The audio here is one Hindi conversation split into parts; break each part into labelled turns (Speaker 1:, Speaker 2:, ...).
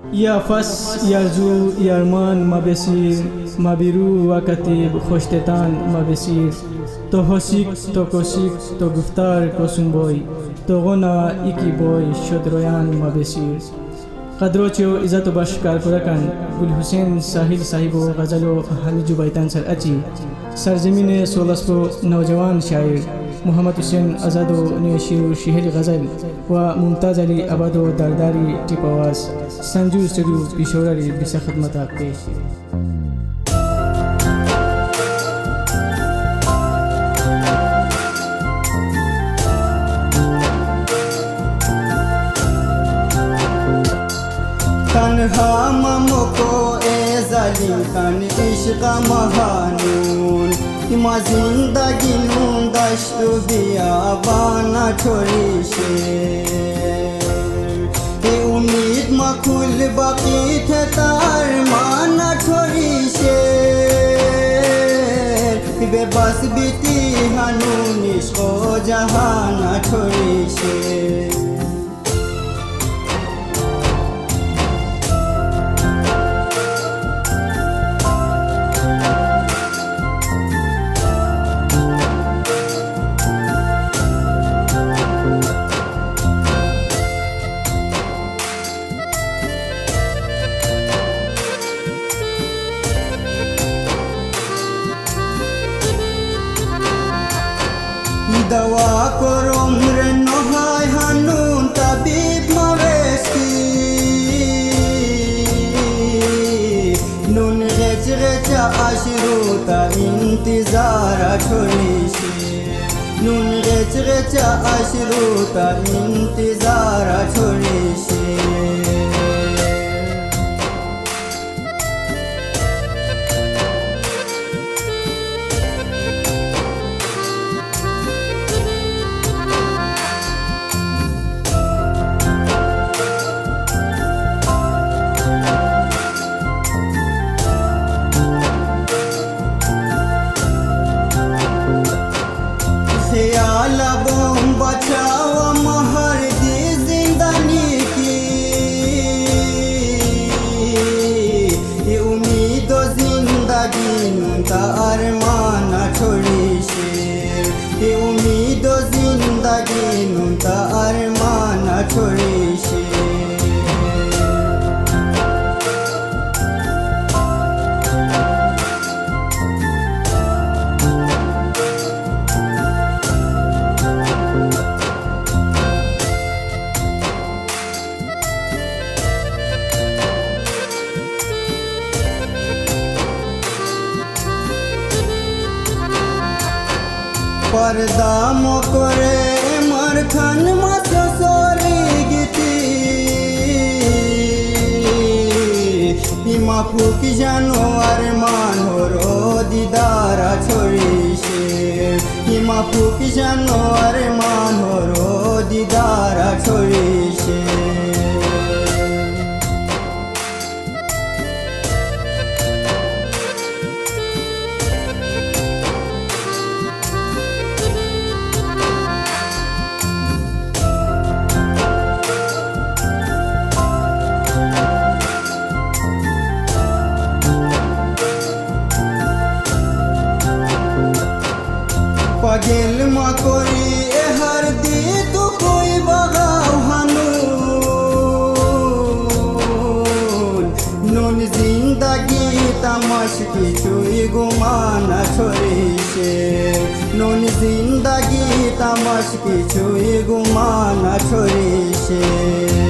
Speaker 1: Ya fas yarzu yarman mabesir mabiru wakatib khoshtetan mabesir to hosik to kosik to guftar kosumboy to gona ikiboy shodroyan mabesir qadrocho izzat bash karkurakan Gul Hussein Sahil sahibo ghazalo hamiju baitan sar achi सरजमीन 16 को नौजवान शायर मोहम्मद हुसैन आज़ादो निशिर शिहरी गज़ल व मुमताज़ अली अबादो दरदारी टिपवास संजू स्टूडियो पिशोरारी बिसा खदमत पेश
Speaker 2: तन्हा ममको ए जालिम तन इश्क महानून इमा जिंदगी नून दश्तु बियाबाना छोड़ी शेर ए उम्मीद मखुल बाकी थे तार माना छोड़ी शेर बेबस बीती हनून इश्को जहाना छोड़ी शेर दवा करो उम्र नहाय हनून तबीब मवेशी नून रेच रेचा अशरूता इंतजार छोड़ीशी नून रेच रेचा अशरूता इंतजार छोड़ीशी ख्याल बम बचाओ महर दी जिंदगी की ये उम्मीद जिंदगी नुता अरमान छोड़ी शेर ये उम्मीद जिंदगी नुता अरमान छोड़ी शेर पर्दा मोकरे मरखन मत सोरी गीती हिमा फूकी जानो अरमान हो रो दीदारा छोड़ी शेर हिमा फूकी जानो अरमान हो रो दीदारा छोड़ी शेर पगेल मकोरी हर दी तो कोई बगाव हनून नून जिंदगी तमाश की चुई गुमाना छोड़ी शेर नून जिंदगी तमाश की चुई गुमाना छोड़ी शेर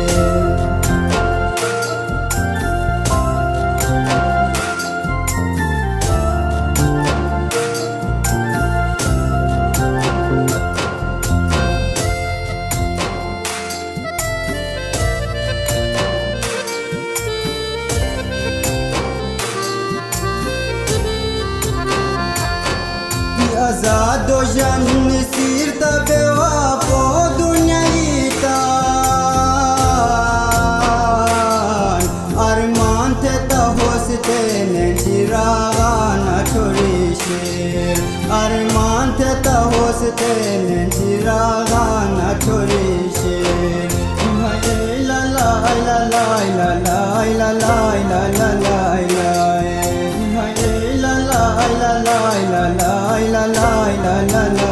Speaker 2: आज़ादो जन सिर तबे वापो दुनियाई तान अरमान थे तहोसते ने चिरागाना छोड़ी शेर अरमान थे तहोसते ने चिरागाना छोड़ी शेर ला ला ला la la